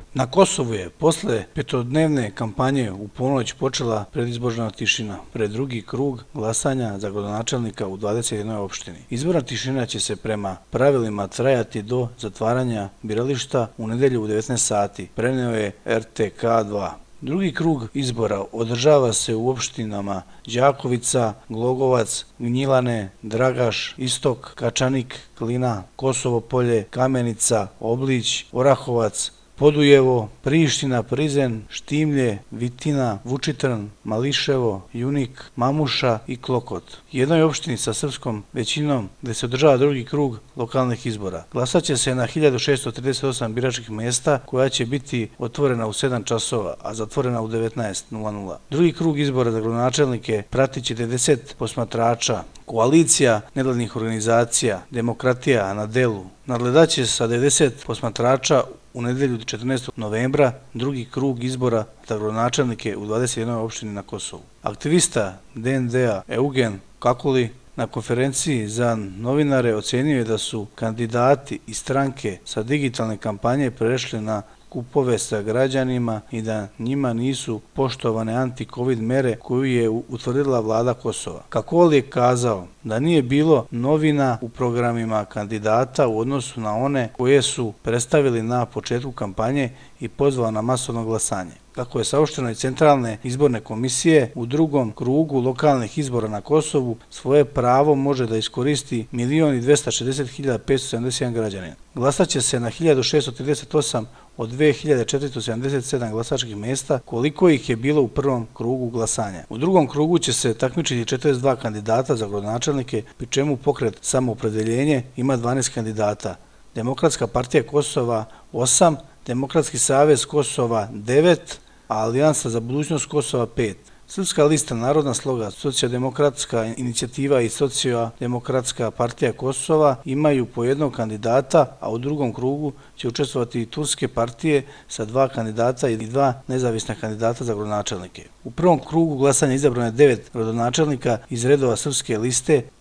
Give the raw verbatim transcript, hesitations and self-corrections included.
Na Kosovu je posle petodnevne kampanje u ponoć počela predizborna tišina pred drugi krug glasanja za gradonačelnika u dvadeset jednoj opštini. Izborna tišina će se prema pravilima trajati do zatvaranja birališta u nedelju u devetnaest sati, preneo je R T K dva. Drugi krug izbora održava se u opštinama Đakovica, Glogovac, Gnjilane, Dragaš, Istok, Kačanik, Klina, Kosovo Polje, Kamenica, Oblić, Orahovac, Podujevo, Priština, Prizen, Štimlje, Vitina, Vučitrn, Mališevo, Junik, Mamuša i Klokot. Jednoj opštini sa srpskom većinom gde se održava drugi krug lokalnih izbora. Glasaće se na hiljadu šessto trideset osam biračkih mesta koja će biti otvorena u sedam časova, a zatvorena u devetnaest nula. Drugi krug izbora za gradonačelnike pratit će devedeset posmatrača. Koalicija nevladinih organizacija Demokratija na delu nadgledaće sa devedeset posmatrača u nedelju četrnaestog novembra drugi krug izbora za gradonačelnike u dvadeset jednoj opštini na Kosovu. Aktivista D N D-a Eugen Kakuli na konferenciji za novinare ocenio je da su kandidati i stranke sa digitalne kampanje prešli na skupove sa građanima i da njima nisu poštovane anti-covid mere koju je utvrdila vlada Kosova. Kakoli je kazao da nije bilo novina u programima kandidata u odnosu na one koje su predstavili na početku kampanje i pozvao na masovno glasanje. Kako je saopšteno iz Centralne izborne komisije, u drugom krugu lokalnih izbora na Kosovu svoje pravo može da iskoristi milion dvesta šezdeset hiljada petsto sedamdeset jedan građanin. Glasaće se na hiljadu šessto trideset osam od dve hiljade četiristo sedamdeset sedam glasačkih mesta, koliko ih je bilo u prvom krugu glasanja. U drugom krugu će se takmičiti četrdeset dva kandidata za gradonačelnike, pri čemu pokret Samoopredeljenje ima dvanaest kandidata, Demokratska partija Kosova osam, Demokratski savez Kosova devet, a Alijansa za budućnost Kosova pet. Srpska lista, Narodna sloga, Socijaldemokratska inicijativa i Socijaldemokratska partija Kosova imaju po jednog kandidata, a u drugom krugu će učestvovati i turske partije sa dva kandidata i dva nezavisna kandidata za gradonačelnike. U prvom krugu glasanja izabrano je devet gradonačelnika iz redova Srpske liste